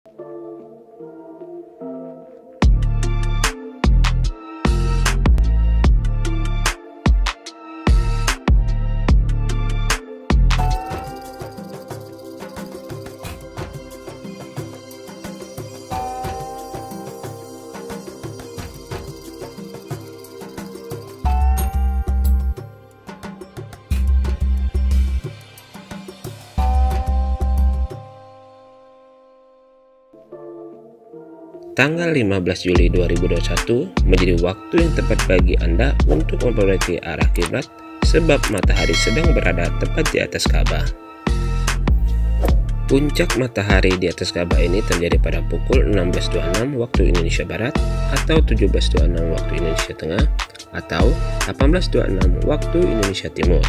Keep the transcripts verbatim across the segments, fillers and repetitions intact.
Tanggal lima belas Juli dua ribu dua puluh satu menjadi waktu yang tepat bagi Anda untuk memperbaiki arah kiblat sebab matahari sedang berada tepat di atas Ka'bah. Puncak matahari di atas Ka'bah ini terjadi pada pukul enam belas dua puluh enam waktu Indonesia Barat atau tujuh belas dua puluh enam waktu Indonesia Tengah atau delapan belas dua puluh enam waktu Indonesia Timur.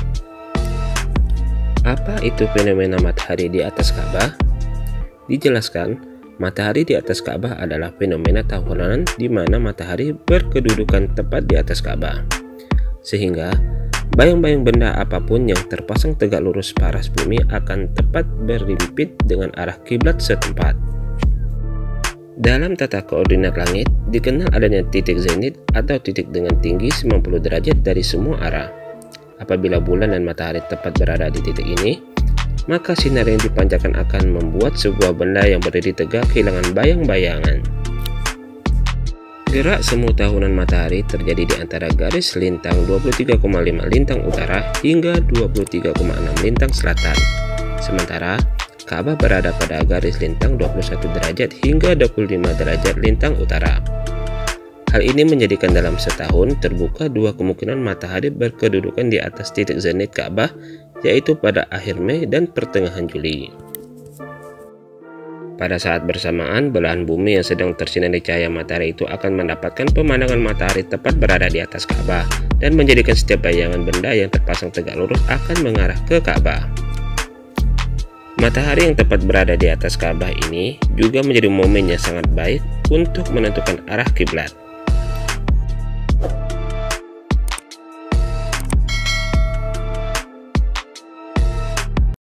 Apa itu fenomena matahari di atas Ka'bah? Dijelaskan, matahari di atas Ka'bah adalah fenomena tahunan di mana matahari berkedudukan tepat di atas Ka'bah, sehingga bayang-bayang benda apapun yang terpasang tegak lurus paras bumi akan tepat berhimpit dengan arah kiblat setempat. Dalam tata koordinat langit, dikenal adanya titik zenit atau titik dengan tinggi sembilan puluh derajat dari semua arah. Apabila bulan dan matahari tepat berada di titik ini, maka sinar yang dipancarkan akan membuat sebuah benda yang berdiri tegak kehilangan bayang-bayangan. Gerak semu tahunan matahari terjadi di antara garis lintang dua puluh tiga koma lima lintang utara hingga dua puluh tiga koma enam lintang selatan. Sementara Ka'bah berada pada garis lintang dua puluh satu derajat hingga dua puluh lima derajat lintang utara. Hal ini menjadikan dalam setahun terbuka dua kemungkinan matahari berkedudukan di atas titik zenit Ka'bah, yaitu pada akhir Mei dan pertengahan Juli. Pada saat bersamaan, belahan bumi yang sedang tersinari cahaya matahari itu akan mendapatkan pemandangan matahari tepat berada di atas Ka'bah dan menjadikan setiap bayangan benda yang terpasang tegak lurus akan mengarah ke Ka'bah. Matahari yang tepat berada di atas Ka'bah ini juga menjadi momen yang sangat baik untuk menentukan arah kiblat.